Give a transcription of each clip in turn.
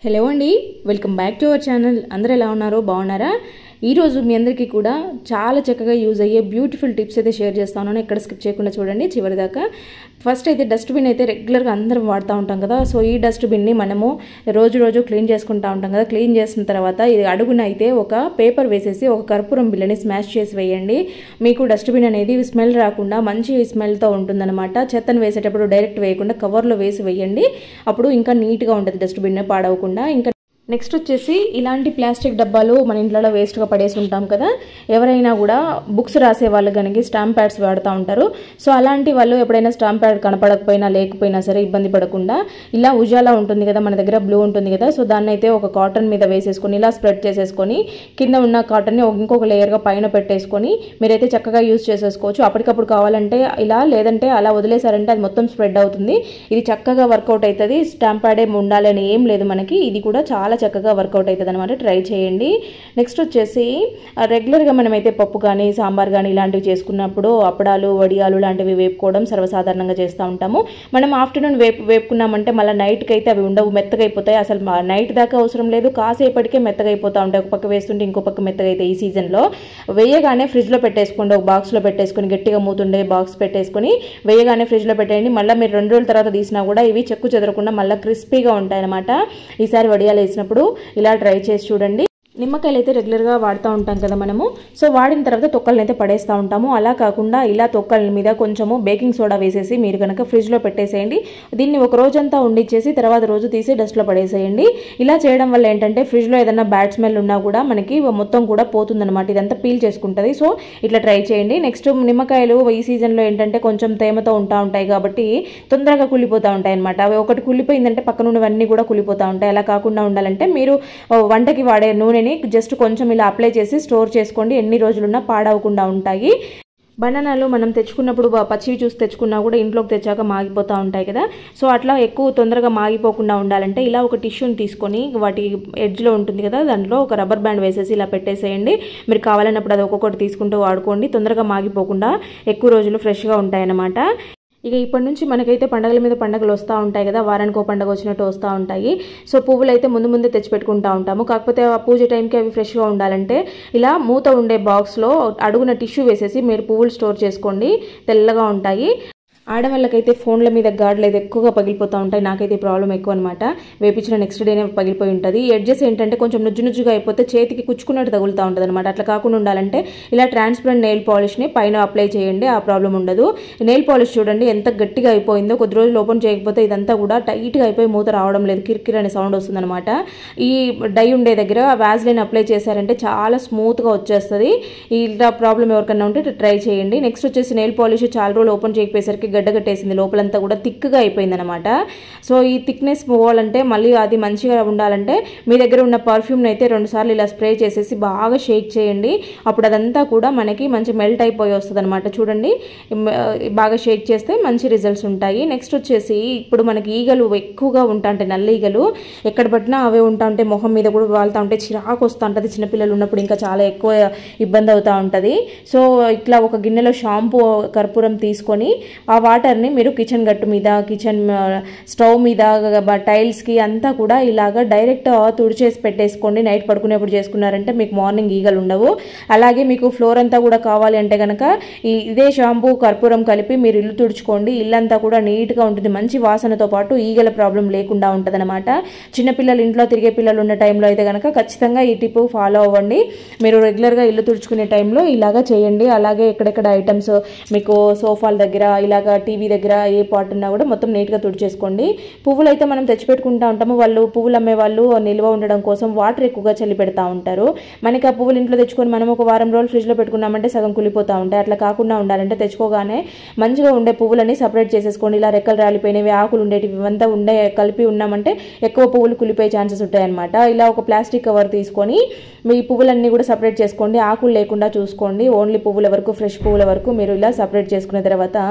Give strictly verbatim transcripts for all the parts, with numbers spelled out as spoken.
Hello అండి, welcome back to our channel. అందరూ ఎలా ఉన్నారో బాగున్నారా? ఈరోజు మీ అందరికీ కూడా చాలా చక్కగా యూజ్ అయ్యే బ్యూటిఫుల్ టిప్స్ అయితే షేర్ చేస్తాను. ఎక్కడ స్కిప్ చేయకుండా చూడండి చివరి దాకా. ఫస్ట్ అయితే డస్ట్బిన్ అయితే రెగ్యులర్గా అందరం వాడుతూ ఉంటాం కదా. సో ఈ డస్ట్బిన్ని మనము రోజు రోజు క్లీన్ చేసుకుంటూ ఉంటాం కదా. క్లీన్ చేసిన తర్వాత ఇది అడుగున అయితే ఒక పేపర్ వేసేసి ఒక కర్పూరం బిళ్ళని స్మాష్ చేసి వేయండి. మీకు డస్ట్బిన్ అనేది స్మెల్ రాకుండా మంచి స్మెల్తో ఉంటుందన్నమాట. చెత్తను వేసేటప్పుడు డైరెక్ట్ వేయకుండా కవర్లో వేసి వేయండి. అప్పుడు ఇంకా నీట్గా ఉంటుంది డస్ట్బిన్, పాడవకుండా. ఇంకా నెక్స్ట్ వచ్చేసి ఇలాంటి ప్లాస్టిక్ డబ్బాలు మన ఇంట్లో వేస్ట్గా పడేసి ఉంటాం కదా. ఎవరైనా కూడా బుక్స్ రాసే వాళ్ళు కనుక స్టాంప్ ప్యాడ్స్ వాడుతూ ఉంటారు. సో అలాంటి వాళ్ళు ఎప్పుడైనా స్టాంప్ ప్యాడ్ కనపడకపోయినా లేకపోయినా సరే ఇబ్బంది పడకుండా ఇలా ఉజాలా ఉంటుంది కదా మన దగ్గర, బ్లూ ఉంటుంది కదా. సో దాన్ని అయితే ఒక కాటన్ మీద వేసేసుకొని ఇలా స్ప్రెడ్ చేసేసుకొని కింద ఉన్న కాటన్ని ఇంకొక లేయర్గా పైన పెట్టేసుకొని మీరైతే చక్కగా యూజ్ చేసేసుకోవచ్చు. అప్పటికప్పుడు కావాలంటే ఇలా, లేదంటే అలా వదిలేసారంటే అది మొత్తం స్ప్రెడ్ అవుతుంది. ఇది చక్కగా వర్కౌట్ అవుతుంది. స్టాంప్ ప్యాడే ఉండాలని ఏం లేదు మనకి. ఇది కూడా చాలా చక్కగా వర్కౌట్ అవుతుంది అనమాట. ట్రై చేయండి. నెక్స్ట్ వచ్చేసి రెగ్యులర్గా మనమైతే పప్పు కానీ సాంబార్ కానీ ఇలాంటివి చేసుకున్నప్పుడు అప్పడాలు, వడియాలు లాంటివి వేపుకోవడం సర్వసాధారణంగా చేస్తూ ఉంటాము. మనం ఆఫ్టర్నూన్ వేపు వేపుకున్నామంటే మళ్ళీ నైట్కి అయితే అవి ఉండవు, మెత్తగా అయిపోతాయి. అసలు నైట్ దాకా అవసరం లేదు, కాసేపటికే మెత్తగా అయిపోతూ ఉంటాయి. ఒక పక్క వేస్తుంటే ఇంకో పక్క మెత్తగా అయితే ఈ సీజన్లో వేయగానే ఫ్రిడ్జ్లో పెట్టేసుకోండి. ఒక బాక్స్లో పెట్టేసుకొని గట్టిగా మూతుండే బాక్స్ పెట్టేసుకొని వేయగానే ఫ్రిడ్జ్లో పెట్టేయండి. మళ్ళీ మీరు రెండు రోజుల తర్వాత తీసినా కూడా ఇవి చెక్కు చెదరకుండా మళ్ళీ క్రిస్పీగా ఉంటాయి అనమాట. ఈసారి వడియాలు వేసినప్పుడు ఇలా ట్రై చేసి చూడండి. నిమ్మకాయలు అయితే రెగ్యులర్గా వాడుతూ ఉంటాం కదా మనము. సో వాడిన తర్వాత తొక్కలను అయితే పడేస్తూ ఉంటాము. అలా కాకుండా ఇలా తొక్కల మీద కొంచెము బేకింగ్ సోడా వేసేసి మీరు కనుక ఫ్రిడ్జ్లో పెట్టేసేయండి. దీన్ని ఒక రోజంతా ఉండిచ్చేసి తర్వాత రోజు తీసి డస్ట్లో పడేసేయండి. ఇలా చేయడం వల్ల ఏంటంటే ఫ్రిడ్జ్లో ఏదైనా బ్యాడ్ స్మెల్ ఉన్నా కూడా మనకి మొత్తం కూడా పోతుందన్నమాట. ఇదంతా పీల్ చేసుకుంటుంది. సో ఇట్లా ట్రై చేయండి. నెక్స్ట్ నిమ్మకాయలు ఈ సీజన్లో ఏంటంటే కొంచెం తేమతో ఉంటా ఉంటాయి కాబట్టి తొందరగా కుళ్ళిపోతూ ఉంటాయి అనమాట. అవి ఒకటి కుళ్ళిపోయిందంటే పక్కన ఉన్నవన్నీ కూడా కుళ్ళిపోతూ ఉంటాయి. అలా కాకుండా ఉండాలంటే మీరు వంటకి వాడే నూనె జస్ట్ కొంచెం ఇలా అప్లై చేసి స్టోర్ చేసుకోండి. ఎన్ని రోజులున్నా పాడవకుండా ఉంటాయి. బనానాలు మనం తెచ్చుకున్నప్పుడు పచ్చివి చూసి తెచ్చుకున్నా కూడా ఇంట్లోకి తెచ్చాక మాగిపోతూ ఉంటాయి కదా. సో అట్లా ఎక్కువ తొందరగా మాగిపోకుండా ఉండాలంటే ఇలా ఒక టిష్యూని తీసుకొని వాటి ఎడ్జ్లో ఉంటుంది కదా, దాంట్లో ఒక రబ్బర్ బ్యాండ్ వేసేసి ఇలా పెట్టేసేయండి. మీరు కావాలన్నప్పుడు అది ఒక్కొక్కటి తీసుకుంటూ వాడుకోండి. తొందరగా మాగిపోకుండా ఎక్కువ రోజులు ఫ్రెష్గా ఉంటాయన్నమాట. ఇక ఇప్పటి నుంచి మనకైతే పండగల మీద పండగలు వస్తూ ఉంటాయి కదా, వారానికి ఒక పండగ వచ్చినట్టు వస్తూ ఉంటాయి. సో పువ్వులు అయితే ముందు ముందే తెచ్చిపెట్టుకుంటూ ఉంటాము. కాకపోతే ఆ పూజ టైంకి అవి ఫ్రెష్గా ఉండాలంటే ఇలా మూత ఉండే బాక్స్లో అడుగున టిష్యూ వేసేసి మీరు పువ్వులు స్టోర్ చేసుకోండి. తెల్లగా ఉంటాయి. ఆడవాళ్ళకైతే ఫోన్ల మీద గాడ్లు అయితే ఎక్కువగా పగిలిపోతూ ఉంటాయి. నాకైతే ప్రాబ్లం ఎక్కువ అనమాట. వేపించిన నెక్స్ట్ డేనే పగిలిపోయి ఉంటుంది. ఎడ్జెస్ ఏంటంటే కొంచెం నుజ్జు నుజ్జుగా అయిపోతే చేతికి కుచ్చుకున్నట్టు తగులుతూ ఉంటుంది అనమాట. అట్లా కాకుండా ఉండాలంటే ఇలా ట్రాన్స్పరెంట్ నెయిల్ పాలిష్ని పైన అప్లై చేయండి. ఆ ప్రాబ్లం ఉండదు. నెయిల్ పాలిష్ చూడండి ఎంత గట్టిగా అయిపోయిందో. కొద్ది రోజులు ఓపెన్ చేయకపోతే ఇదంతా కూడా టైట్గా అయిపోయి మూత రావడం లేదు, కిరికిరి అనే సౌండ్ వస్తుంది అనమాట. ఈ డై ఉండే దగ్గర వ్యాజ్లైన్ అప్లై చేశారంటే చాలా స్మూత్గా వచ్చేస్తుంది. ఇలా ప్రాబ్లం ఎవరికన్నా ఉంటే ట్రై చేయండి. నెక్స్ట్ వచ్చేసి నెయిల్ పాలిష్ చాలా రోజులు ఓపెన్ చేయకపోయేసరికి గడ్డగట్టేసింది, లోపలంతా కూడా థిక్గా అయిపోయింది అనమాట. సో ఈ థిక్నెస్ పోవాలంటే మళ్ళీ అది మంచిగా ఉండాలంటే మీ దగ్గర ఉన్న పర్ఫ్యూమ్ని అయితే రెండు సార్లు ఇలా స్ప్రే చేసేసి బాగా షేక్ చేయండి. అప్పుడు అదంతా కూడా మనకి మంచి మెల్ట్ అయిపోయి వస్తుంది అనమాట. చూడండి, బాగా షేక్ చేస్తే మంచి రిజల్ట్స్ ఉంటాయి. నెక్స్ట్ వచ్చేసి ఇప్పుడు మనకి ఈగలు ఎక్కువగా ఉంటా ఉంటాయి, నల్ల ఈగలు ఎక్కడ పట్టినా అవే ఉంటా ఉంటాయి. మొహం మీద కూడా వాళ్తూ ఉంటే చిరాకు వస్తూ ఉంటుంది. చిన్నపిల్లలు ఉన్నప్పుడు ఇంకా చాలా ఎక్కువ ఇబ్బంది అవుతూ ఉంటుంది. సో ఇట్లా ఒక గిన్నెలో షాంపూ, కర్పూరం తీసుకొని ఆ వాటర్ని మీరు కిచెన్ గట్టు మీద, కిచెన్ స్టవ్ మీద, టైల్స్కి అంతా కూడా ఇలాగ డైరెక్ట్ తుడిచేసి పెట్టేసుకోండి. నైట్ పడుకునేప్పుడు చేసుకున్నారంటే మీకు మార్నింగ్ ఈగలు ఉండవు. అలాగే మీకు ఫ్లోర్ అంతా కూడా కావాలి అంటే కనుక ఈ ఇదే షాంపూ, కర్పూరం కలిపి మీరు ఇల్లు తుడుచుకోండి. ఇల్లంతా కూడా నీట్గా ఉంటుంది. మంచి వాసనతో పాటు ఈగల ప్రాబ్లం లేకుండా ఉంటుంది అనమాట. చిన్నపిల్లలు, ఇంట్లో తిరిగే పిల్లలు ఉన్న టైంలో అయితే కనుక ఖచ్చితంగా ఈ టిప్ ఫాలో అవ్వండి. మీరు రెగ్యులర్గా ఇల్లు తుడుచుకునే టైంలో ఇలాగా చేయండి. అలాగే ఎక్కడెక్కడ ఐటమ్స్ మీకు సోఫాల దగ్గర, ఇలాగ టీవీ దగ్గర ఏ పాట్ ఉన్నా కూడా మొత్తం నీట్గా తుడిచేసుకోండి. పువ్వులు అయితే మనం తెచ్చిపెట్టుకుంటూ ఉంటాము. వాళ్ళు పువ్వులు అమ్మే వాళ్ళు నిల్వ ఉండడం కోసం వాటర్ ఎక్కువగా చల్లి పెడతా ఉంటారు. మనకి ఆ పువ్వులు ఇంట్లో తెచ్చుకొని మనం ఒక వారం రోజులు ఫ్రిడ్జ్లో పెట్టుకున్నామంటే సగం కులిపోతూ ఉంటాయి. అట్లా కాకుండా ఉండాలంటే తెచ్చుకోగానే మంచిగా ఉండే పువ్వులని సపరేట్ చేసేసుకోండి. ఇలా రెక్కలు రాలిపోయినవి, ఆకులు ఉండేటివి ఇవంతా ఉండే కలిపి ఉన్నామంటే ఎక్కువ పువ్వులు కులిపోయే ఛాన్సెస్ ఉంటాయన్నమాట. ఇలా ఒక ప్లాస్టిక్ కవర్ తీసుకొని మీ పువ్వులన్నీ కూడా సపరేట్ చేసుకోండి. ఆకులు లేకుండా చూసుకోండి. ఓన్లీ పువ్వుల వరకు, ఫ్రెష్ పువ్వుల వరకు మీరు ఇలా సపరేట్ చేసుకున్న తర్వాత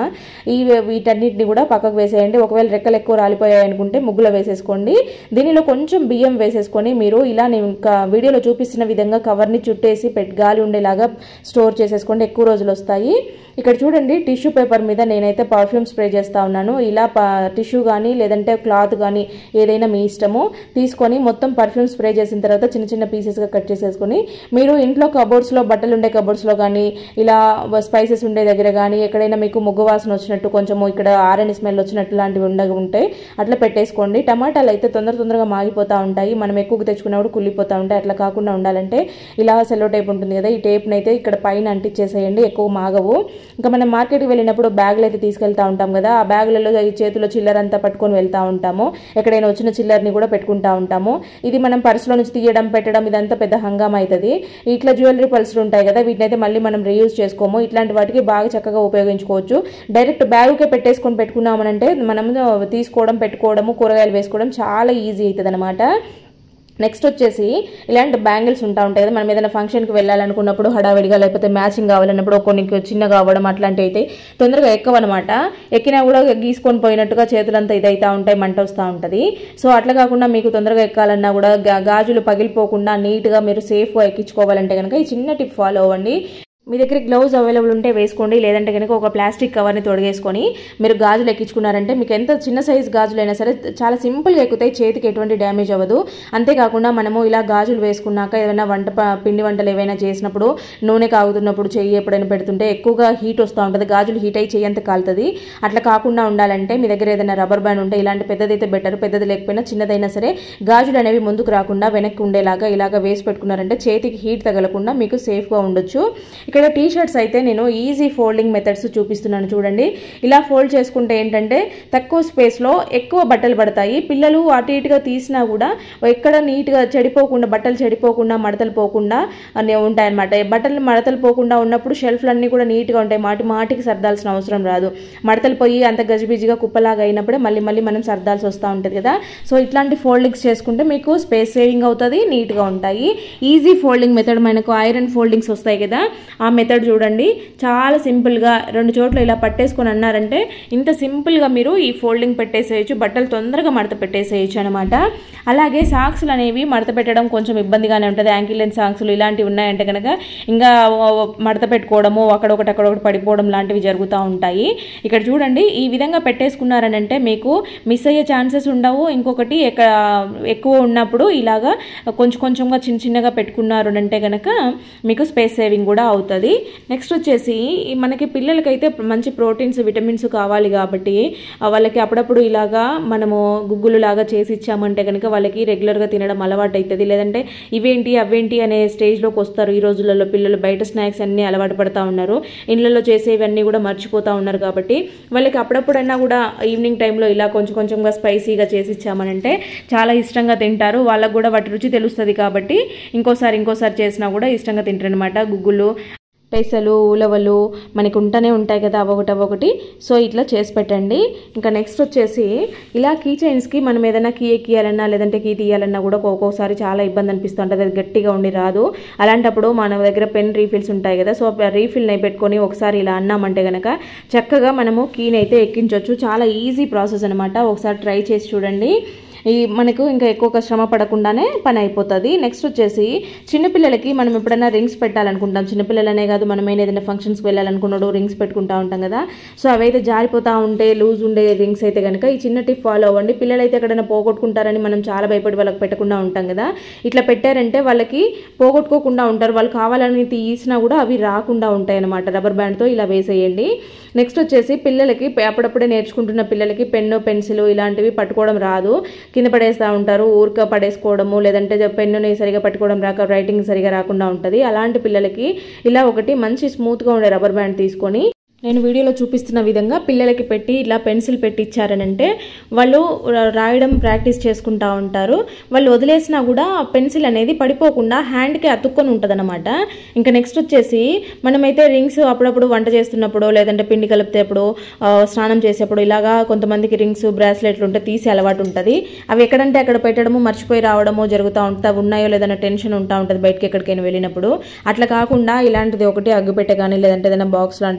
ఈ వీటన్నిటిని కూడా పక్కకు వేసేయండి. ఒకవేళ రెక్కలు ఎక్కువ రాలిపోయాయి అనుకుంటే ముగ్గులో వేసేసుకోండి. దీనిలో కొంచెం బియ్యం వేసేసుకొని మీరు ఇలా నేను ఇంకా వీడియోలో చూపిస్తున్న విధంగా కవర్ని చుట్టేసి పెట్టి గాలి ఉండేలాగా స్టోర్ చేసేసుకోండి. ఎక్కువ రోజులు వస్తాయి. ఇక్కడ చూడండి టిష్యూ పేపర్ మీద నేనైతే పర్ఫ్యూమ్ స్ప్రే చేస్తా ఉన్నాను. ఇలా టిష్యూ కానీ లేదంటే క్లాత్ కానీ ఏదైనా మీ ఇష్టము తీసుకొని మొత్తం పర్ఫ్యూమ్ స్ప్రే చేసిన తర్వాత చిన్న చిన్న పీసెస్గా కట్ చేసేసుకొని మీరు ఇంట్లో కబోర్డ్స్లో బట్టలు ఉండే కబోర్డ్స్లో కానీ ఇలా స్పైసెస్ ఉండే దగ్గర కానీ ఎక్కడైనా మీకు ముగ్గు వాసన వచ్చినట్టు కొంచెము ఇక్కడ ఆరెంజ్ స్మెల్ వచ్చినట్టు లాంటివి ఉండగా ఉంటే అట్లా పెట్టేసుకోండి. టమాటాలు అయితే తొందర తొందరగా మాగిపోతూ ఉంటాయి. మనం ఎక్కువగా తెచ్చుకున్నప్పుడు కుళ్ళిపోతూ ఉంటాయి. అట్లా కాకుండా ఉండాలంటే ఇలా సెల్లో టేప్ ఉంటుంది కదా, ఈ టేప్ని అయితే ఇక్కడ పైన అంటించేసేయండి. ఎక్కువ మాగవు. ఇంకా మనం మార్కెట్కి వెళ్ళినప్పుడు బ్యాగులు అయితే తీసుకెళ్తా ఉంటాం కదా, ఆ బ్యాగులలో ఈ చేతిలో చిల్లర అంతా పట్టుకొని వెళ్తూ ఉంటాము. ఎక్కడైనా వచ్చిన చిల్లర్ని కూడా పెట్టుకుంటా ఉంటాము. ఇది మనం పర్సులో నుంచి తీయడం పెట్టడం ఇదంతా పెద్ద హంగామా అవుతుంది. ఇట్లా జ్యువెలరీ పర్సులు ఉంటాయి కదా, వీటిని అయితే మళ్ళీ మనం రీయూజ్ చేసుకోము. ఇట్లాంటి వాటికి బాగా చక్కగా ఉపయోగించుకోవచ్చు. డైరెక్ట్ బ్యాగుకే పెట్టేసుకొని పెట్టుకున్నామనంటే మనం తీసుకోవడం పెట్టుకోవడము కూరగాయలు వేసుకోవడం చాలా ఈజీ అవుతుంది అనమాట. నెక్స్ట్ వచ్చేసి ఇలాంటి బ్యాంగిల్స్ ఉంటా ఉంటాయి కదా, మనం ఏదైనా ఫంక్షన్కి వెళ్ళాలనుకున్నప్పుడు హడావిడిగా లేకపోతే మ్యాచింగ్ కావాలన్నప్పుడు కొన్ని చిన్నగా అవ్వడం అట్లాంటివి అయితే తొందరగా ఎక్కవన్నమాట. ఎక్కినా కూడా గీసుకొని పోయినట్టుగా చేతులంతా ఇదైతా ఉంటాయి, మంట వస్తూ ఉంటుంది. సో అట్లా కాకుండా మీకు తొందరగా ఎక్కాలన్నా కూడా గాజులు పగిలిపోకుండా నీట్గా మీరు సేఫ్గా ఎక్కించుకోవాలంటే కనుక ఈ చిన్న టిప్ ఫాలో అవ్వండి. మీ దగ్గర గ్లౌజ్ అవైలబుల్ ఉంటే వేసుకోండి, లేదంటే కనుక ఒక ప్లాస్టిక్ కవర్ని తొడిగేసుకొని మీరు గాజులు ఎక్కించుకున్నారంటే మీకు ఎంత చిన్న సైజు గాజులు అయినా సరే చాలా సింపుల్గా ఎక్కుతాయి, చేతికి ఎటువంటి డ్యామేజ్ అవ్వదు. అంతేకాకుండా మనము ఇలా గాజులు వేసుకున్నాక ఏదైనా వంట పిండి వంటలు ఏవైనా చేసినప్పుడు నూనె కాగుతున్నప్పుడు చెయ్యి ఎప్పుడైనా పెడుతుంటే ఎక్కువగా హీట్ వస్తూ ఉంటుంది, గాజులు హీట్ అయ్యి చెయ్యి అంత కాలుతుంది. అట్లా కాకుండా ఉండాలంటే మీ దగ్గర ఏదైనా రబ్బర్ బ్యాండ్ ఉంటే ఇలాంటి పెద్దదైతే బెటర్, పెద్దది లేకపోయినా చిన్నదైనా సరే గాజులు అనేవి ముందుకు రాకుండా వెనక్కి ఉండేలాగా ఇలాగ వేసి పెట్టుకున్నారంటే చేతికి హీట్ తగలకుండా మీకు సేఫ్గా ఉండొచ్చు. ఇక్కడ టీ షర్ట్స్ అయితే నేను ఈజీ ఫోల్డింగ్ మెథడ్స్ చూపిస్తున్నాను చూడండి. ఇలా ఫోల్డ్ చేసుకుంటే ఏంటంటే తక్కువ స్పేస్లో ఎక్కువ బట్టలు పడతాయి. పిల్లలు అటు ఇటుగా తీసినా కూడా ఎక్కడ నీట్గా చెడిపోకుండా బట్టలు చెడిపోకుండా మడతలు పోకుండా అన్నీ ఉంటాయన్నమాట. బట్టలు మడతలు పోకుండా ఉన్నప్పుడు షెల్ఫ్లన్నీ కూడా నీట్గా ఉంటాయి, మాటి మాటికి సర్దాల్సిన అవసరం రాదు. మడతలు పోయి అంత గజిబిజిగా కుప్పలాగా అయినప్పుడే మళ్ళీ మళ్ళీ మనం సర్దాల్సి వస్తూ ఉంటుంది కదా. సో ఇట్లాంటి ఫోల్డింగ్స్ చేసుకుంటే మీకు స్పేస్ సేవింగ్ అవుతుంది, నీట్గా ఉంటాయి. ఈజీ ఫోల్డింగ్ మెథడ్ మనకు ఐరన్ ఫోల్డింగ్స్ వస్తాయి కదా, ఆ మెథడ్ చూడండి. చాలా సింపుల్గా రెండు చోట్ల ఇలా పట్టేసుకొని అన్నారంటే ఇంత సింపుల్గా మీరు ఈ ఫోల్డింగ్ పెట్టేసేయచ్చు, బట్టలు తొందరగా మడత పెట్టేసేయచ్చు అనమాట. అలాగే సాక్స్లు అనేవి మడత పెట్టడం కొంచెం ఇబ్బందిగానే ఉంటుంది. యాంకిల్ లెంత్ సాక్స్లు ఇలాంటివి ఉన్నాయంటే కనుక ఇంకా మడత పెట్టుకోవడము అక్కడొకటి అక్కడొకటి పడిపోవడం లాంటివి జరుగుతూ ఉంటాయి. ఇక్కడ చూడండి ఈ విధంగా పెట్టేసుకున్నారనంటే మీకు మిస్ అయ్యే ఛాన్సెస్ ఉండవు. ఇంకొకటి ఎక్కడ ఎక్కువ ఉన్నప్పుడు ఇలాగా కొంచెం కొంచెంగా చిన్న చిన్నగా పెట్టుకున్నారు అంటే కనుక మీకు స్పేస్ సేవింగ్ కూడా అవుతుంది. నెక్స్ట్ వచ్చేసి మనకి పిల్లలకైతే మంచి ప్రోటీన్స్ విటమిన్స్ కావాలి కాబట్టి వాళ్ళకి అప్పుడప్పుడు ఇలాగా మనము గుగ్గులు లాగా చేసి ఇచ్చామంటే కనుక వాళ్ళకి రెగ్యులర్గా తినడం అలవాటు అవుతుంది. లేదంటే ఇవేంటి అవేంటి అనే స్టేజ్లోకి వస్తారు ఈ రోజులలో పిల్లలు. బయట స్నాక్స్ అన్నీ అలవాటు పడుతూ ఉన్నారు, ఇళ్ళలో చేసేవన్నీ కూడా మర్చిపోతూ ఉన్నారు. కాబట్టి వాళ్ళకి అప్పుడప్పుడైనా కూడా ఈవినింగ్ టైంలో ఇలా కొంచెం కొంచెంగా స్పైసీగా చేసి ఇచ్చామనంటే చాలా ఇష్టంగా తింటారు. వాళ్ళకు కూడా వాటి రుచి తెలుస్తుంది కాబట్టి ఇంకోసారి ఇంకోసారి చేసినా కూడా ఇష్టంగా తింటారు అనమాట. గుగ్గులు పెసలు ఉలవలు మనకి ఉంటూనే ఉంటాయి కదా అవొకటి అవొకటి. సో ఇట్లా చేసి పెట్టండి. ఇంకా నెక్స్ట్ వచ్చేసి ఇలా కీ చైన్స్కి మనం ఏదైనా కీ ఎక్కియాలన్నా లేదంటే కీ తీయాలన్నా కూడా ఒక్కొక్కసారి చాలా ఇబ్బంది అనిపిస్తూ ఉంటుంది, అది గట్టిగా ఉండి రాదు. అలాంటప్పుడు మన దగ్గర పెన్ రీఫిల్స్ ఉంటాయి కదా, సో రీఫిల్ని పెట్టుకొని ఒకసారి ఇలా అన్నామంటే కనుక చక్కగా మనము కీని అయితే ఎక్కించవచ్చు. చాలా ఈజీ ప్రాసెస్ అనమాట, ఒకసారి ట్రై చేసి చూడండి. ఈ మనకు ఇంకా ఎక్కువ శ్రమ పడకుండానే పని అయిపోతుంది. నెక్స్ట్ వచ్చేసి చిన్నపిల్లలకి మనం ఎప్పుడైనా రింగ్స్ పెట్టాలనుకుంటాం, చిన్నపిల్లలనే కాదు మనం ఏదైనా ఫంక్షన్స్కి వెళ్ళాలనుకున్నాడు రింగ్స్ పెట్టుకుంటూ ఉంటాం కదా. సో అవైతే జారిపోతూ ఉంటే లూజ్ ఉండే రింగ్స్ అయితే కనుక ఈ చిన్న టిప్ ఫాలో అవ్వండి. పిల్లలైతే ఎక్కడైనా పోగొట్టుకుంటారని మనం చాలా భయపడి వాళ్ళకి పెట్టకుండా ఉంటాం కదా, ఇట్లా పెట్టారంటే వాళ్ళకి పోగొట్టుకోకుండా ఉంటారు. వాళ్ళు కావాలని తీసినా కూడా అవి రాకుండా ఉంటాయి అన్నమాట. రబ్బర్ బ్యాండ్తో ఇలా వేసేయండి. నెక్స్ట్ వచ్చేసి పిల్లలకి అప్పుడప్పుడే నేర్చుకుంటున్న పిల్లలకి పెన్ను పెన్సిల్ ఇలాంటివి పట్టుకోవడం రాదు, కింద పడేస్తూ ఉంటారు, ఊరిక పడేసుకోవడము లేదంటే పెన్నుని సరిగా పట్టుకోవడం రాక రైటింగ్ సరిగా రాకుండా ఉంటుంది. అలాంటి పిల్లలకి ఇలా ఒకటి మంచి స్మూత్గా ఉండే రబ్బర్ బ్యాండ్ తీసుకొని నేను వీడియోలో చూపిస్తున్న విధంగా పిల్లలకి పెట్టి ఇలా పెన్సిల్ పెట్టి ఇచ్చారనంటే వాళ్ళు రాయడం ప్రాక్టీస్ చేసుకుంటూ ఉంటారు. వాళ్ళు వదిలేసినా కూడా పెన్సిల్ అనేది పడిపోకుండా హ్యాండ్కి అతుక్కొని ఉంటుంది అనమాట. ఇంకా నెక్స్ట్ వచ్చేసి మనమైతే రింగ్స్ అప్పుడప్పుడు వంట చేస్తున్నప్పుడు లేదంటే పిండి కలిపితేప్పుడు స్నానం చేసేప్పుడు ఇలాగా కొంతమందికి రింగ్స్ బ్రాస్లెట్లు ఉంటే తీసి అలవాటు ఉంటుంది. అవి ఎక్కడంటే అక్కడ పెట్టడము మర్చిపోయి రావడము జరుగుతూ ఉంటుంది. అవి ఉన్నాయో లేదన్నా టెన్షన్ ఉంటా ఉంటుంది బయటకి ఎక్కడికైనా వెళ్ళినప్పుడు. అట్లా కాకుండా ఇలాంటిది ఒకటి అగ్గిపెట్టె కానీ లేదంటే ఏదైనా బాక్స్ లాంటిది ఉంటే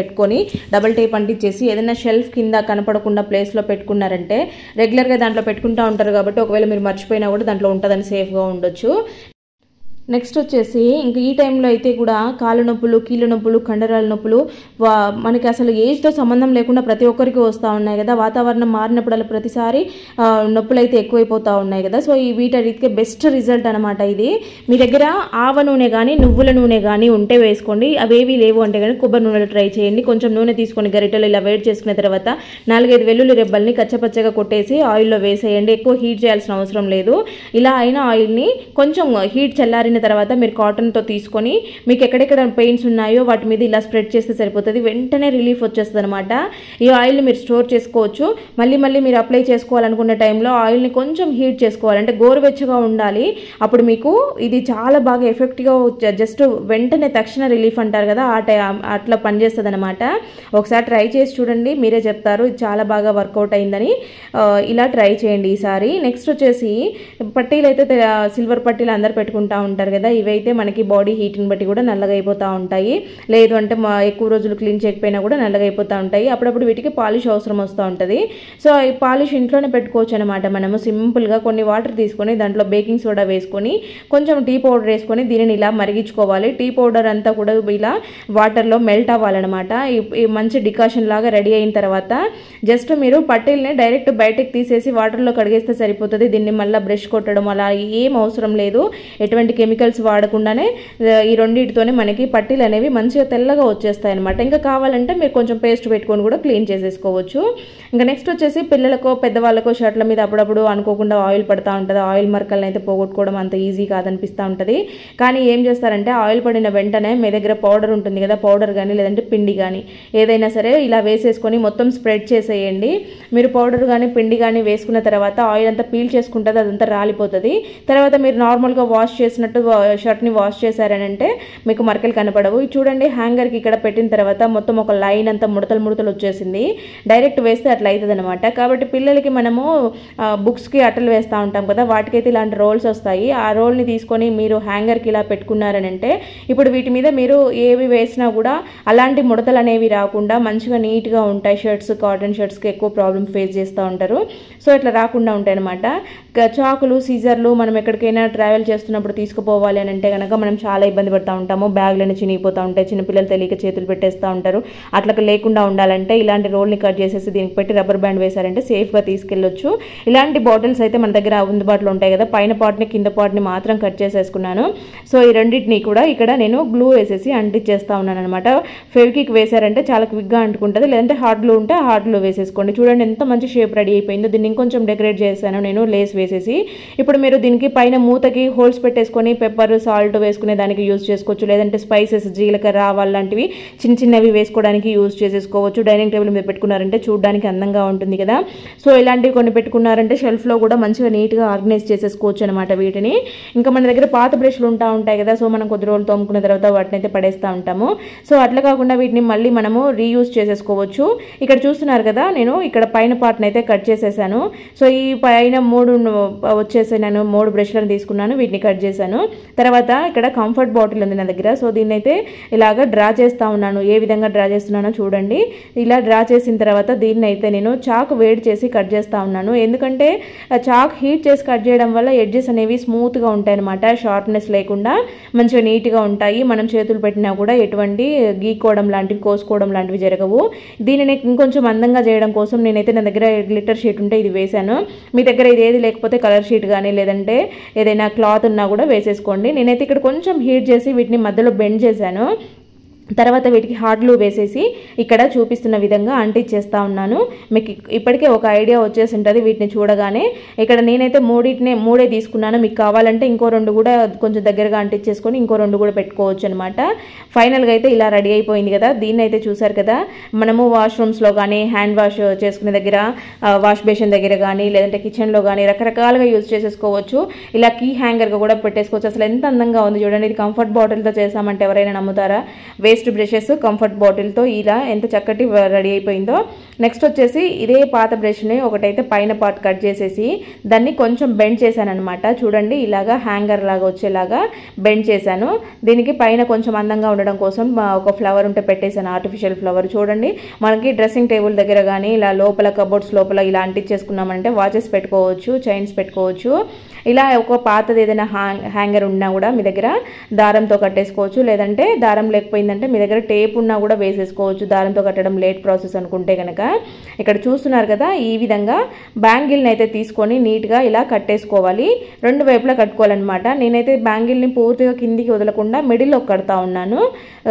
పెట్టుకొని డబల్ టేప్ అంటించేసి ఏదైనా షెల్ఫ్ కింద కనపడకుండా ప్లేస్లో పెట్టుకున్నారంటే రెగ్యులర్గా దాంట్లో పెట్టుకుంటూ ఉంటారు కాబట్టి ఒకవేళ మీరు మర్చిపోయినా కూడా దాంట్లో ఉంటుందని సేఫ్గా ఉండొచ్చు. నెక్స్ట్ వచ్చేసి ఇంకా ఈ టైంలో అయితే కూడా కాళ్ళ నొప్పులు, కీళ్ళ నొప్పులు, కండరాల నొప్పులు మనకి అసలు ఏజ్తో సంబంధం లేకుండా ప్రతి ఒక్కరికి వస్తూ ఉన్నాయి కదా. వాతావరణం మారినప్పుడు ప్రతిసారి నొప్పులు అయితే ఎక్కువైపోతూ ఉన్నాయి కదా. సో ఈ వీటన్నిటికీ బెస్ట్ రిజల్ట్ అనమాట ఇది. మీ దగ్గర ఆవ నూనె కానీ నువ్వుల నూనె కానీ ఉంటే వేసుకోండి. అవేవి లేవు అంటే కానీ కొబ్బరి నూనెలు ట్రై చేయండి. కొంచెం నూనె తీసుకొని గరిటెలు ఇలా వేడి చేసుకున్న తర్వాత నాలుగైదు వెల్లుల్లి రెబ్బల్ని కచ్చపచ్చగా కొట్టేసి ఆయిల్లో వేసేయండి. ఎక్కువ హీట్ చేయాల్సిన అవసరం లేదు. ఇలా అయిన ఆయిల్ని కొంచెం హీట్ చల్లారిన తర్వాత మీరు కాటన్తో తీసుకొని మీకు ఎక్కడెక్కడ పెయిన్స్ ఉన్నాయో వాటి మీద ఇలా స్ప్రెడ్ చేస్తే సరిపోతుంది. వెంటనే రిలీఫ్ వచ్చేస్తుంది అనమాట. ఈ ఆయిల్ని మీరు స్టోర్ చేసుకోవచ్చు. మళ్ళీ మళ్ళీ మీరు అప్లై చేసుకోవాలనుకునే టైంలో ఆయిల్ని కొంచెం హీట్ చేసుకోవాలి, అంటే గోరువెచ్చగా ఉండాలి. అప్పుడు మీకు ఇది చాలా బాగా ఎఫెక్ట్గా జస్ట్ వెంటనే తక్షణ రిలీఫ్ అంటారు కదా, ఆ టై అట్లా పనిచేస్తుంది అనమాట. ఒకసారి ట్రై చేసి చూడండి, మీరే చెప్తారు ఇది చాలా బాగా వర్కౌట్ అయిందని. ఇలా ట్రై చేయండి ఈసారి. నెక్స్ట్ వచ్చేసి పట్టీలు అయితే సిల్వర్ పట్టీలు అందరు పెట్టుకుంటూ ఉంటారు కదా, ఇవైతే మనకి బాడీ హీట్ని బట్టి కూడా నల్లగా అయిపోతూ ఉంటాయి. లేదు అంటే మా ఎక్కువ రోజులు క్లీన్ చేయకపోయినా కూడా నల్లగా అయిపోతూ ఉంటాయి. అప్పుడప్పుడు వీటికి పాలిష్ అవసరం వస్తూ ఉంటుంది. సో ఈ పాలిష్ ఇంట్లోనే పెట్టుకోవచ్చు అనమాట. మనము సింపుల్గా కొన్ని వాటర్ తీసుకొని దాంట్లో బేకింగ్ సోడా వేసుకొని కొంచెం టీ పౌడర్ వేసుకొని దీనిని ఇలా మరిగించుకోవాలి. టీ పౌడర్ అంతా కూడా ఇలా వాటర్లో మెల్ట్ అవ్వాలన్నమాట. ఈ మంచి డికాషన్ లాగా రెడీ అయిన తర్వాత జస్ట్ మీరు పట్టీల్ని డైరెక్ట్ బయటకు తీసేసి వాటర్లో కడిగేస్తే సరిపోతుంది. దీన్ని మళ్ళీ బ్రష్ కొట్టడం అలా ఏం అవసరం లేదు. ఎటువంటి కెమికల్స్ వాడకుండానే ఈ రెండింటితోనే మనకి పట్టీలు అనేవి మంచిగా తెల్లగా వచ్చేస్తాయి అనమాట. ఇంకా కావాలంటే మీరు కొంచెం పేస్ట్ పెట్టుకొని కూడా క్లీన్ చేసేసుకోవచ్చు. ఇంకా నెక్స్ట్ వచ్చేసి పిల్లలకో పెద్దవాళ్ళకో షర్ట్ల మీద అప్పుడప్పుడు అనుకోకుండా ఆయిల్ పడుతూ ఉంటుంది. ఆయిల్ మరకలను అయితే పోగొట్టుకోవడం అంత ఈజీ కాదనిపిస్తూ ఉంటుంది. కానీ ఏం చేస్తారంటే ఆయిల్ పడిన వెంటనే మీ దగ్గర పౌడర్ ఉంటుంది కదా, పౌడర్ కానీ లేదంటే పిండి కానీ ఏదైనా సరే ఇలా వేసేసుకొని మొత్తం స్ప్రెడ్ చేసేయండి. మీరు పౌడర్ కానీ పిండి కానీ వేసుకున్న తర్వాత ఆయిల్ అంతా పీల్ చేసుకుంటుంది, అదంతా రాలిపోతుంది. తర్వాత మీరు నార్మల్గా వాష్ చేసినట్టు షర్ట్ని వాష్ చేశారనంటే మీకు మరకలు కనపడవు. చూడండి, హ్యాంగర్కి ఇక్కడ పెట్టిన తర్వాత మొత్తం ఒక లైన్ అంతా ముడతలు ముడతలు వచ్చేసింది. డైరెక్ట్ వేస్తే అట్లా అవుతుంది అనమాట. కాబట్టి పిల్లలకి మనము బుక్స్కి అట్టలు వేస్తూ ఉంటాం కదా, వాటికైతే ఇలాంటి రోల్స్ వస్తాయి. ఆ రోల్ని తీసుకొని మీరు హ్యాంగర్కి ఇలా పెట్టుకున్నారనంటే ఇప్పుడు వీటి మీద మీరు ఏవి వేసినా కూడా అలాంటి ముడతలు అనేవి రాకుండా మంచిగా నీట్గా ఉంటాయి. షర్ట్స్, కాటన్ షర్ట్స్కి ఎక్కువ ప్రాబ్లమ్ ఫేస్ చేస్తూ ఉంటారు. సో ఇట్లా రాకుండా ఉంటాయి అనమాట. చాకులు, సీజర్లు మనం ఎక్కడికైనా ట్రావెల్ చేస్తున్నప్పుడు తీసుకుపోవాలి అని అంటే కనుక మనం చాలా ఇబ్బంది పడుతూ ఉంటాము. బ్యాగ్లను చినిగిపోతూ ఉంటాయి, చిన్నపిల్లలు తెలియక చేతులు పెట్టేస్తూ ఉంటారు. అట్లా లేకుండా ఉండాలంటే ఇలాంటి రోల్ని కట్ చేసేసి దీనికి పెట్టి రబ్బర్ బ్యాండ్ వేశారంటే సేఫ్గా తీసుకెళ్ళొచ్చు. ఇలాంటి బాటిల్స్ అయితే మన దగ్గర అందుబాటులో ఉంటాయి కదా. పైన పార్ట్ని కింద పార్ట్ని మాత్రం కట్ చేసేసుకున్నాను. సో ఈ రెండింటిని కూడా ఇక్కడ నేను గ్లూ వేసేసి అంటించేస్తూ ఉన్నాను అనమాట. ఫెవికిక్ వేశారంటే చాలా క్విక్గా అంటుకుంటుంది. లేదంటే హార్డ్ గ్లూ ఉంటే హార్డ్ గ్లూ వేసేసుకోండి. చూడండి ఎంత మంచి షేప్ రెడీ అయిపోయిందో. దీన్ని ఇంకొంచెం డెకరేట్ చేశాను నేను లేస్ వేసేసి. ఇప్పుడు మీరు దీనికి పైన మూతకి హోల్స్ పెట్టేసుకొని పెప్పర్, సాల్ట్ వేసుకునే దానికి యూజ్ చేసుకోవచ్చు. లేదంటే స్పైసెస్, జీలకర్ర, ఆవాలు లాంటివి చిన్న చిన్నవి వేసుకోవడానికి యూజ్ చేసేసుకోవచ్చు. డైనింగ్ టేబుల్ మీద పెట్టుకున్నారంటే చూడడానికి అందంగా ఉంటుంది కదా. సో ఇలాంటివి కొన్ని పెట్టుకున్నారంటే షెల్ఫ్లో కూడా మంచిగా నీట్గా ఆర్గనైజ్ చేసేసుకోవచ్చు అనమాట వీటిని. ఇంకా మన దగ్గర పాత బ్రష్లు ఉంటా ఉంటాయి కదా, సో మనం కొద్ది రోజులు తోముకున్న తర్వాత వాటిని అయితే పడేస్తూ ఉంటాము. సో అట్లా కాకుండా వీటిని మళ్ళీ మనము రీయూజ్ చేసేసుకోవచ్చు. ఇక్కడ చూస్తున్నారు కదా, నేను ఇక్కడ పైన పార్ట్ని అయితే కట్ చేసేసాను. సో ఈ పైన మూడు వచ్చేసి నేను మూడు బ్రష్లను తీసుకున్నాను, వీటిని కట్ చేశాను. తర్వాత ఇక్కడ కంఫర్ట్ బాటిల్ ఉంది నా దగ్గర. సో దీన్ని అయితే ఇలాగ డ్రా చేస్తూ ఉన్నాను. ఏ విధంగా డ్రా చేస్తున్నానో చూడండి. ఇలా డ్రా చేసిన తర్వాత దీన్ని అయితే నేను చాక్ వేడి చేసి కట్ చేస్తూ ఉన్నాను. ఎందుకంటే చాక్ హీట్ చేసి కట్ చేయడం వల్ల ఎడ్జెస్ అనేవి స్మూత్గా ఉంటాయి అనమాట. షార్ప్నెస్ లేకుండా మంచిగా నీట్గా ఉంటాయి. మనం చేతులు పెట్టినా కూడా ఎటువంటి గీకోవడం లాంటివి, కోసుకోవడం లాంటివి జరగవు. దీనిని ఇంకొంచెం అందంగా చేయడం కోసం నేనైతే నా దగ్గర గ్లిటర్ షీట్ ఉంటే ఇది వేశాను. మీ దగ్గర ఇది ఏది లేకపోతే కలర్ షీట్ కానీ లేదంటే ఏదైనా క్లాత్ ఉన్నా కూడా వేసేసుకోండి. నేనైతే ఇక్కడ కొంచెం హీట్ చేసి వీటిని మధ్యలో బెండ్ చేశాను. తర్వాత వీటికి హార్డ్ గ్లూ వేసేసి ఇక్కడ చూపిస్తున్న విధంగా అంటించేస్తూ ఉన్నాను. మీకు ఇప్పటికే ఒక ఐడియా వచ్చేసి ఉంటుంది వీటిని చూడగానే. ఇక్కడ నేనైతే మూడింటినే మూడే తీసుకున్నాను. మీకు కావాలంటే ఇంకో రెండు కూడా కొంచెం దగ్గరగా అంటించేసుకొని ఇంకో రెండు కూడా పెట్టుకోవచ్చు అనమాట. ఫైనల్గా అయితే ఇలా రెడీ అయిపోయింది కదా. దీన్ని అయితే చూసారు కదా, మనము వాష్రూమ్స్లో కానీ, హ్యాండ్ వాష్ చేసుకునే దగ్గర, వాష్ బేసిన్ దగ్గర కానీ, లేదంటే కిచెన్లో కానీ రకరకాలుగా యూజ్ చేసేసుకోవచ్చు. ఇలా కీ హ్యాంగర్గా కూడా పెట్టేసుకోవచ్చు. అసలు ఎంత అందంగా ఉంది చూడండి. ఇది కంఫర్ట్ బాటిల్తో చేసామంటే ఎవరైనా నమ్ముతారా? వేస్ట్ పేస్ట్ బ్రషెస్ కంఫర్ట్ బాటిల్తో ఇలా ఎంత చక్కటి రెడీ అయిపోయిందో. నెక్స్ట్ వచ్చేసి ఇదే పాత బ్రష్ని ఒకటైతే పైన పార్ట్ కట్ చేసేసి దాన్ని కొంచెం బెండ్ చేశాను అనమాట. చూడండి ఇలాగా హ్యాంగర్ లాగా వచ్చేలాగా బెండ్ చేశాను. దీనికి పైన కొంచెం అందంగా ఉండడం కోసం ఒక ఫ్లవర్ ఉంటే పెట్టేశాను, ఆర్టిఫిషియల్ ఫ్లవర్. చూడండి మనకి డ్రెస్సింగ్ టేబుల్ దగ్గర కానీ ఇలా లోపల కబోర్డ్స్ లోపల ఇలా అంటించేసుకున్నామంటే వాచెస్ పెట్టుకోవచ్చు, చైన్స్ పెట్టుకోవచ్చు. ఇలా ఒక పాతది ఏదైనా హ్యాంగర్ ఉన్నా కూడా మీ దగ్గర దారంతో కట్టేసుకోవచ్చు, లేదంటే దారం లేకపోయిందంటే మీ దగ్గర టేప్ ఉన్నా కూడా వేసేసుకోవచ్చు. దారంతో కట్టడం లేట్ ప్రాసెస్ అనుకుంటే కనుక ఇక్కడ చూస్తున్నారు కదా, ఈ విధంగా బ్యాంగిల్ని అయితే తీసుకొని నీట్గా ఇలా కట్టేసుకోవాలి. రెండు వైపులా కట్టుకోవాలన్నమాట. నేనైతే బ్యాంగిల్ని పూర్తిగా కిందికి వదలకుండా మిడిల్లో కడతా ఉన్నాను.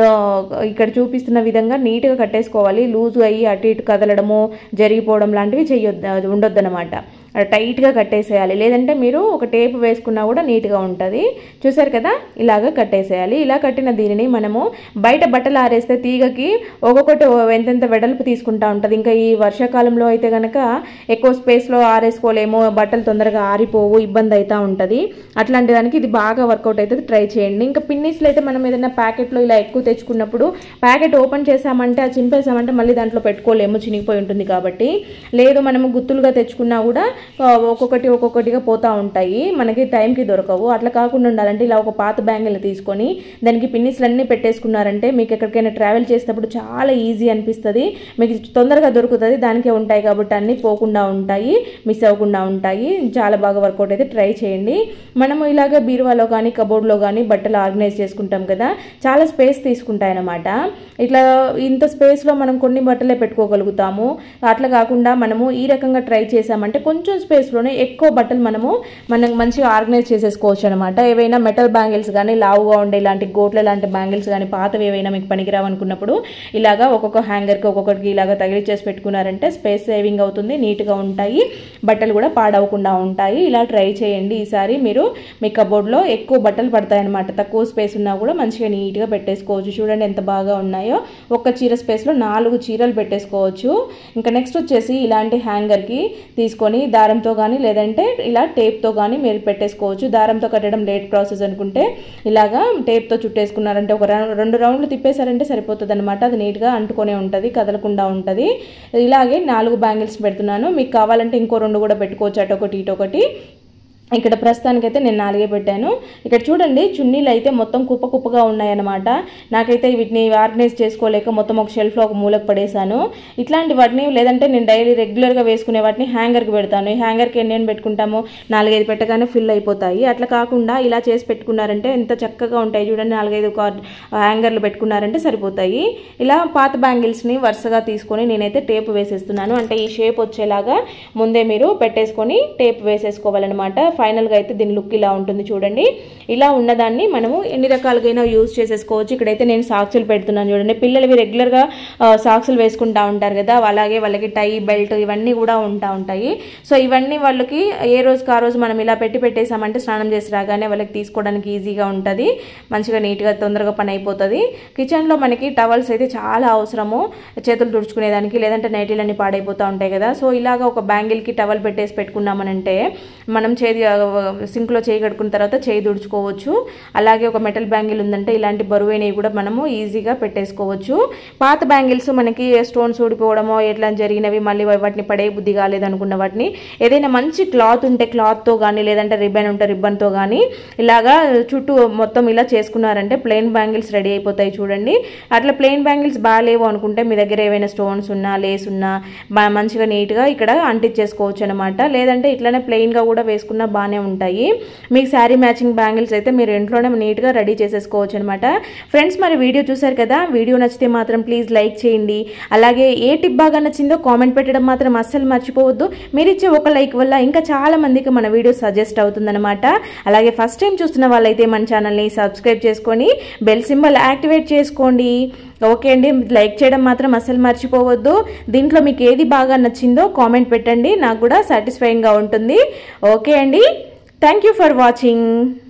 ఇక్కడ చూపిస్తున్న విధంగా నీట్గా కట్టేసుకోవాలి. లూజు అయ్యి అటు ఇటు కదలడము జరిగిపోవడం లాంటివి చేయొద్దు ఉండొద్దు అనమాట. టైట్గా కట్టేసేయాలి, లేదంటే మీరు ఒక టేప్ వేసుకున్నా కూడా నీట్గా ఉంటుంది. చూసారు కదా, ఇలాగ కట్టేసేయాలి. ఇలా కట్టిన దీనిని మనము బయట బట్టలు ఆరేస్తే తీగకి ఒక్కొక్కటి ఎంతెంత వెడల్పు తీసుకుంటా ఉంటుంది. ఇంకా ఈ వర్షాకాలంలో అయితే కనుక ఎక్కువ స్పేస్లో ఆరేసుకోలేము, బట్టలు తొందరగా ఆరిపోవు, ఇబ్బంది అవుతూ ఉంటుంది. అట్లాంటి దానికి ఇది బాగా వర్కౌట్ అవుతుంది, ట్రై చేయండి. ఇంకా పిన్నీస్లు అయితే మనం ఏదైనా ప్యాకెట్లో ఇలా ఎక్కువ తెచ్చుకున్నప్పుడు ప్యాకెట్ ఓపెన్ చేసామంటే అది చింపేసామంటే మళ్ళీ దాంట్లో పెట్టుకోలేము, చినిగిపోయి ఉంటుంది. కాబట్టి లేదు మనము గుత్తులుగా తెచ్చుకున్నా కూడా ఒక్కొక్కటి ఒక్కొక్కటిగా పోతూ ఉంటాయి, మనకి టైంకి దొరకవు. అట్లా కాకుండా ఉండాలంటే ఇలా ఒక పాత బ్యాంగిల్ని తీసుకొని దానికి పిన్నిస్లన్నీ పెట్టేసుకున్నారంటే మీకు ఎక్కడికైనా ట్రావెల్ చేసేటప్పుడు చాలా ఈజీ అనిపిస్తుంది, మీకు తొందరగా దొరుకుతుంది. దానికే ఉంటాయి కాబట్టి అన్నీ పోకుండా ఉంటాయి, మిస్ అవ్వకుండా ఉంటాయి. చాలా బాగా వర్కౌట్ అయితే ట్రై చేయండి. మనము ఇలాగ బీరువాలో కానీ కబోర్డ్లో కానీ బట్టలు ఆర్గనైజ్ చేసుకుంటాం కదా, చాలా స్పేస్ తీసుకుంటాయి అన్నమాట. ఇట్లా ఇంత స్పేస్లో మనం కొన్ని బట్టలే పెట్టుకోగలుగుతాము. అట్లా కాకుండా మనము ఈ రకంగా ట్రై చేసామంటే కొంచెం స్పేస్లోనే ఎక్కువ బట్టలు మనము మనం మంచిగా ఆర్గనైజ్ చేసేసుకోవచ్చు అనమాట. ఏవైనా మెటల్ బ్యాంగిల్స్ కానీ లావుగా ఉండే ఇలాంటి గోట్ల లాంటి బ్యాంగిల్స్ కానీ పాతవి ఏవైనా మీకు పనికిరావు అనుకున్నప్పుడు ఇలాగా ఒక్కొక్క హ్యాంగర్కి ఒక్కొక్కటికి ఇలాగా తగిలిచ్చేసి పెట్టుకున్నారంటే స్పేస్ సేవింగ్ అవుతుంది, నీట్గా ఉంటాయి, బట్టలు కూడా పాడవకుండా ఉంటాయి. ఇలా ట్రై చేయండి. ఈసారి మీరు మీ కబోర్డ్లో ఎక్కువ బట్టలు పడతాయి అనమాట. తక్కువ స్పేస్ ఉన్నా కూడా మంచిగా నీట్గా పెట్టేసుకోవచ్చు. చూడండి ఎంత బాగా ఉన్నాయో. ఒక్క చీర స్పేస్లో నాలుగు చీరలు పెట్టేసుకోవచ్చు. ఇంకా నెక్స్ట్ వచ్చేసి ఇలాంటి హ్యాంగర్కి తీసుకొని దారంతో కానీ లేదంటే ఇలా టేప్తో కానీ మీరు పెట్టేసుకోవచ్చు. దారంతో కట్టడం లేట్ ప్రాసెస్ అనుకుంటే ఇలాగా టేప్తో చుట్టేసుకున్నారంటే ఒక రెండు రౌండ్లు తిప్పేశారంటే సరిపోతుంది అనమాట. అది నీట్గా అంటుకొనే ఉంటుంది, కదలకుండా ఉంటుంది. ఇలాగే నాలుగు బ్యాంగిల్స్ పెడుతున్నాను. మీకు కావాలంటే ఇంకో రెండు కూడా పెట్టుకోవచ్చు, అటొకటి ఇటొకటి. ఇక్కడ ప్రస్తుతానికైతే నేను నాలుగే పెట్టాను. ఇక్కడ చూడండి చున్నీలు అయితే మొత్తం కుప్ప కుప్పగా ఉన్నాయన్నమాట. నాకైతే వీటిని ఆర్గనైజ్ చేసుకోలేక మొత్తం ఒక షెల్ఫ్లో ఒక మూలకు పడేశాను. ఇట్లాంటి వాటిని లేదంటే నేను డైలీ రెగ్యులర్గా వేసుకునే వాటిని హ్యాంగర్కి పెడతాను. ఈ హ్యాంగర్కి ఎన్ని పెట్టుకుంటాము, నాలుగైదు పెట్టగానే ఫిల్ అయిపోతాయి. అట్లా కాకుండా ఇలా చేసి పెట్టుకున్నారంటే ఎంత చక్కగా ఉంటాయి. చూడండి నాలుగైదు హ్యాంగర్లు పెట్టుకున్నారంటే సరిపోతాయి. ఇలా పాత బ్యాంగిల్స్ని వరుసగా తీసుకొని నేనైతే టేప్ వేసేస్తున్నాను. అంటే ఈ షేప్ వచ్చేలాగా ముందే మీరు పెట్టేసుకొని టేప్ వేసేసుకోవాలన్నమాట. ఫైనల్గా అయితే దీని లుక్ ఇలా ఉంటుంది. చూడండి ఇలా ఉన్నదాన్ని మనము ఎన్ని రకాలుగా యూజ్ చేసేసుకోవచ్చు. ఇక్కడైతే నేను సాక్సులు పెడుతున్నాను. చూడండి పిల్లలవి రెగ్యులర్గా సాక్సులు వేసుకుంటూ ఉంటారు కదా, అలాగే వాళ్ళకి టై బెల్ట్ ఇవన్నీ కూడా ఉంటా ఉంటాయి. సో ఇవన్నీ వాళ్ళకి ఏ రోజుకి ఆ రోజు మనం ఇలా పెట్టి పెట్టేసామంటే స్నానం చేసి రాగానే వాళ్ళకి తీసుకోవడానికి ఈజీగా ఉంటుంది, మంచిగా నీట్గా తొందరగా పని అయిపోతుంది. కిచెన్లో మనకి టవల్స్ అయితే చాలా అవసరము, చేతులు తుడుచుకునేదానికి, లేదంటే నైటీలన్నీ పాడైపోతూ ఉంటాయి కదా. సో ఇలాగ ఒక బ్యాంగిల్కి టవల్ పెట్టేసి పెట్టుకున్నామనంటే మనం చేతి సింక్లో చేయి కడుకున్న తర్వాత చేయి తుడుచుకోవచ్చు. అలాగే ఒక మెటల్ బ్యాంగిల్ ఉందంటే ఇలాంటి బరువైనవి కూడా మనము ఈజీగా పెట్టేసుకోవచ్చు. పాత బ్యాంగిల్స్ మనకి స్టోన్స్ ఊడిపోవడమో ఎట్లా జరిగినవి మళ్ళీ వాటిని పడే బుద్ధి కాలేదనుకున్న వాటిని ఏదైనా మంచి క్లాత్ ఉంటే క్లాత్తో కానీ లేదంటే రిబ్బన్ ఉంటే రిబ్బన్తో కానీ ఇలాగా చుట్టూ మొత్తం ఇలా చేసుకున్నారంటే ప్లెయిన్ బ్యాంగిల్స్ రెడీ అయిపోతాయి. చూడండి అట్లా ప్లెయిన్ బ్యాంగిల్స్ బాగాలేవు అనుకుంటే మీ దగ్గర ఏవైనా స్టోన్స్ ఉన్నా లేస్ ఉన్నా మంచిగా నీట్గా ఇక్కడ అంటించేసుకోవచ్చు అనమాట. లేదంటే ఇట్లానే ప్లెయిన్గా కూడా వేసుకున్న బాగానే ఉంటాయి. మీకు శారీ మ్యాచింగ్ బ్యాంగిల్స్ అయితే మీరు ఇంట్లోనే నీట్గా రెడీ చేసేసుకోవచ్చు అనమాట. ఫ్రెండ్స్ మరి వీడియో చూసారు కదా, వీడియో నచ్చితే మాత్రం ప్లీజ్ లైక్ చేయండి. అలాగే ఏ టిప్ బాగా నచ్చిందో కామెంట్ పెట్టడం మాత్రం అస్సలు మర్చిపోవద్దు. మీరు ఇచ్చే ఒక లైక్ వల్ల ఇంకా చాలా మందికి మన వీడియో సజెస్ట్ అవుతుందన్నమాట. అలాగే ఫస్ట్ టైం చూస్తున్న వాళ్ళైతే మన ఛానల్ని సబ్స్క్రైబ్ చేసుకొని బెల్ సింబల్ యాక్టివేట్ చేసుకోండి. ఓకే అండి, లైక్ చేయడం మాత్రం అస్సలు మర్చిపోవద్దు. దీంట్లో మీకు ఏది బాగా నచ్చిందో కామెంట్ పెట్టండి, నాకు కూడా సాటిస్ఫైయింగ్గా ఉంటుంది. ఓకే అండి, థ్యాంక్ యూ ఫర్ వాచింగ్.